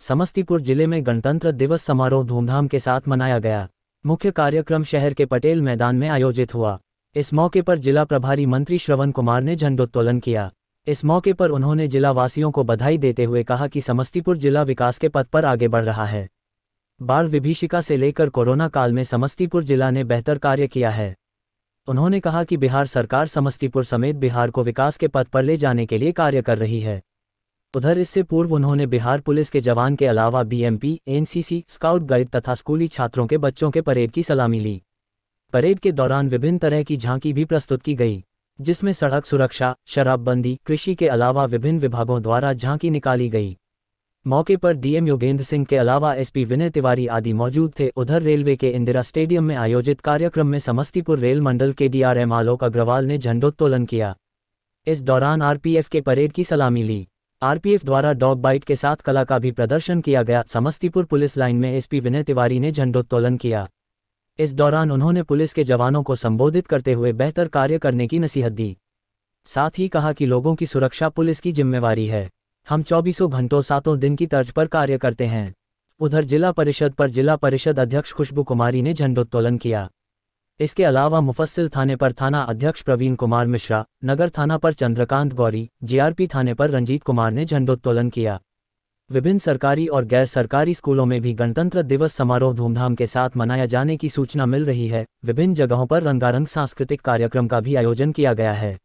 समस्तीपुर जिले में गणतंत्र दिवस समारोह धूमधाम के साथ मनाया गया। मुख्य कार्यक्रम शहर के पटेल मैदान में आयोजित हुआ। इस मौके पर जिला प्रभारी मंत्री श्रवण कुमार ने झंडोत्तोलन किया। इस मौके पर उन्होंने जिला वासियों को बधाई देते हुए कहा कि समस्तीपुर जिला विकास के पथ पर आगे बढ़ रहा है। बाढ़ विभीषिका से लेकर कोरोना काल में समस्तीपुर जिला ने बेहतर कार्य किया है। उन्होंने कहा कि बिहार सरकार समस्तीपुर समेत बिहार को विकास के पथ पर ले जाने के लिए कार्य कर रही है। उधर इससे पूर्व उन्होंने बिहार पुलिस के जवान के अलावा बीएमपी, एनसीसी, स्काउट गाइड तथा स्कूली छात्रों के बच्चों के परेड की सलामी ली। परेड के दौरान विभिन्न तरह की झांकी भी प्रस्तुत की गई, जिसमें सड़क सुरक्षा, शराबबंदी, कृषि के अलावा विभिन्न विभागों द्वारा झांकी निकाली गई। मौके पर डीएम योगेंद्र सिंह के अलावा एसपी विनय तिवारी आदि मौजूद थे। उधर रेलवे के इंदिरा स्टेडियम में आयोजित कार्यक्रम में समस्तीपुर रेल मंडल के डीआरएम आलोक अग्रवाल ने झंडोत्तोलन किया। इस दौरान आरपीएफ के परेड की सलामी ली। आरपीएफ द्वारा डॉग बाइट के साथ कला का भी प्रदर्शन किया गया। समस्तीपुर पुलिस लाइन में एसपी विनय तिवारी ने झंडोत्तोलन किया। इस दौरान उन्होंने पुलिस के जवानों को संबोधित करते हुए बेहतर कार्य करने की नसीहत दी। साथ ही कहा कि लोगों की सुरक्षा पुलिस की जिम्मेवारी है। हम 24 घंटों 7 दिन की तर्ज पर कार्य करते हैं। उधर जिला परिषद पर जिला परिषद अध्यक्ष खुशबू कुमारी ने झंडोत्तोलन किया। इसके अलावा मुफस्सिल थाने पर थाना अध्यक्ष प्रवीण कुमार मिश्रा, नगर थाना पर चंद्रकांत गौरी, जीआरपी थाने पर रंजीत कुमार ने झंडोत्तोलन किया। विभिन्न सरकारी और गैर सरकारी स्कूलों में भी गणतंत्र दिवस समारोह धूमधाम के साथ मनाया जाने की सूचना मिल रही है। विभिन्न जगहों पर रंगारंग सांस्कृतिक कार्यक्रम का भी आयोजन किया गया है।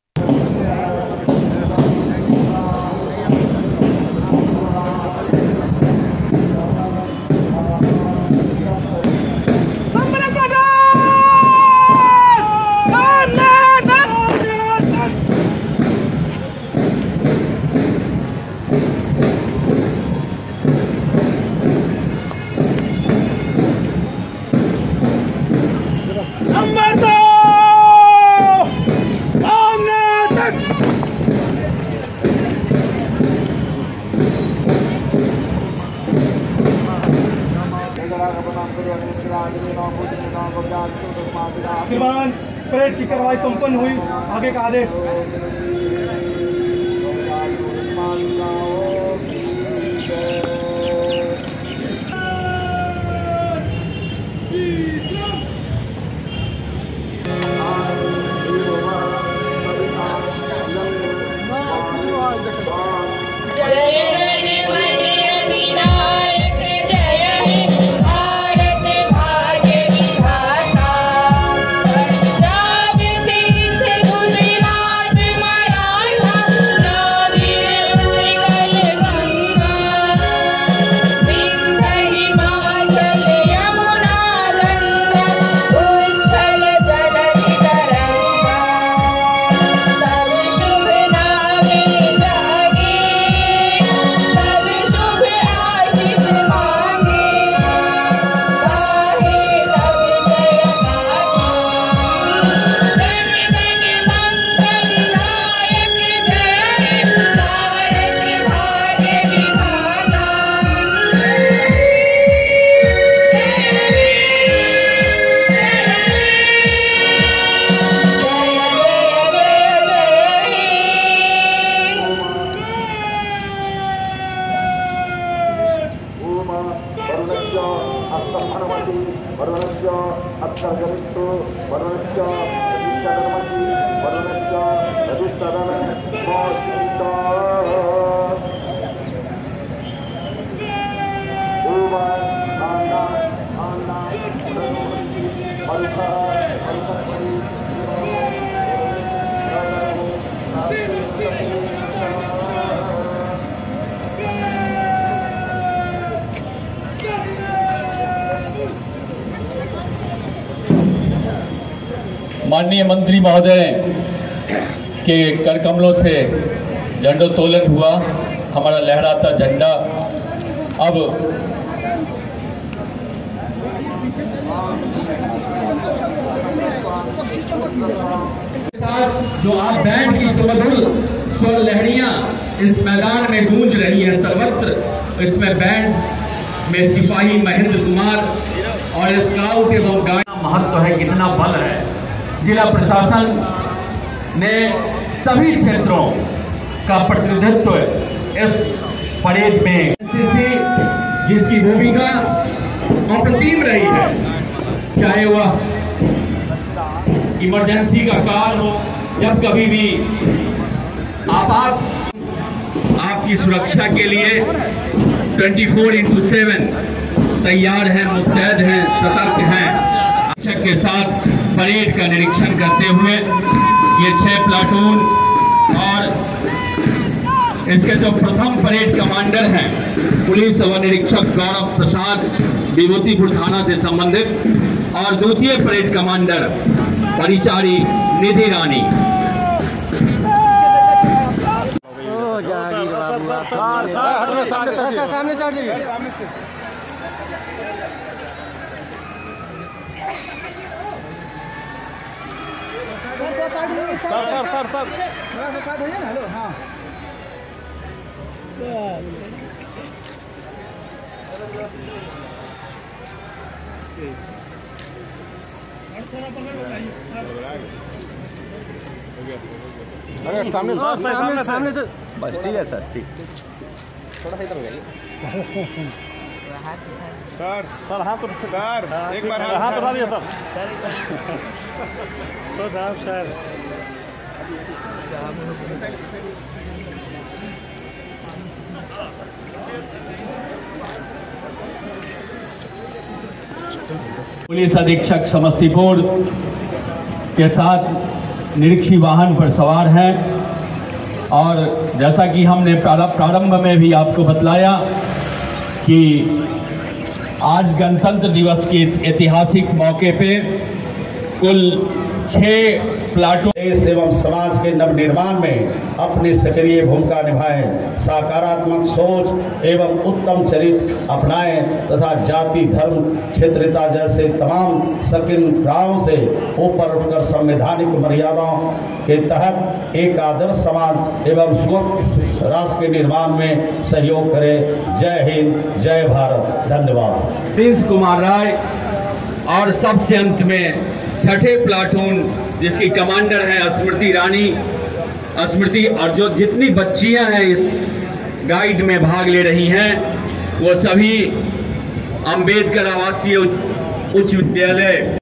परेड की कार्रवाई संपन्न हुई। आगे का आदेश। माननीय मंत्री महोदय के कर कमलों से झंडोत्तोलन हुआ। हमारा लहराता झंडा अब जो आप बैंड की सुमधुर स्वर लहरियां इस मैदान में गूंज रही है सर्वत्र। इसमें बैंड में सिपाही महेंद्र कुमार और स्काउट एवं गाइड महत्व है, कितना बल है। जिला प्रशासन ने सभी क्षेत्रों का प्रतिनिधित्व इस परेड में जिसकी भूमिका अप्रतिम रही है, चाहे वह इमरजेंसी का काल हो, जब कभी भी आपकी सुरक्षा के लिए 24/7 तैयार हैं, मुस्तैद हैं, सतर्क हैं। शिक्षक के साथ परेड का निरीक्षण करते हुए ये 6 प्लाटून और इसके जो प्रथम परेड कमांडर हैं पुलिस व निरीक्षक गौरव प्रसाद विभूतिपुर थाना से संबंधित और द्वितीय परेड कमांडर परिचारी निधि रानी। अरे सामने से बस ठीक है सर, ठीक थोड़ा सा इधर हो जाइए सर हाथ सर एक बार हाथ उठा दिया सर तो साहब सर पुलिस अधीक्षक समस्तीपुर के साथ निरीक्षी वाहन पर सवार हैं और जैसा कि हमने प्रारंभ में भी आपको बतलाया कि आज गणतंत्र दिवस के ऐतिहासिक मौके पे कुल 6 प्लाटून देश एवं समाज के नवनिर्माण में अपनी सक्रिय भूमिका निभाएं, सकारात्मक सोच एवं उत्तम चरित्र अपनाएं तथा जाति, धर्म, क्षेत्रता जैसे तमाम संकीर्णताओं से ऊपर उठकर संवैधानिक मर्यादाओं के तहत एक आदर्श समाज एवं स्वस्थ राष्ट्र के निर्माण में सहयोग करें। जय हिंद, जय भारत, धन्यवाद। प्रिंस कुमार राय और सबसे अंत में 6ठे प्लाटून जिसकी कमांडर है स्मृति रानी, स्मृति, और जो जितनी बच्चियां हैं इस गाइड में भाग ले रही हैं वो सभी अंबेडकर आवासीय उच्च विद्यालय